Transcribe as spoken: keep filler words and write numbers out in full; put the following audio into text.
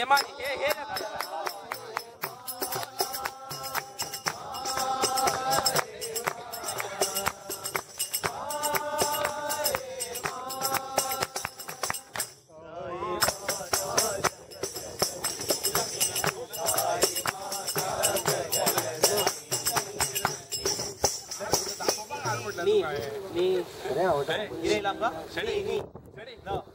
हेमानी हे हे नी नी अरे होता है ये लांगा चढ़ी नी चढ़ी ना